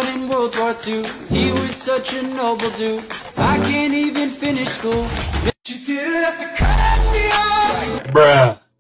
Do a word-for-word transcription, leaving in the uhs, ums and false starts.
fought in World War Two. He was such a noble dude. I can't even finish school. You didn't have to cut me off. Bruh.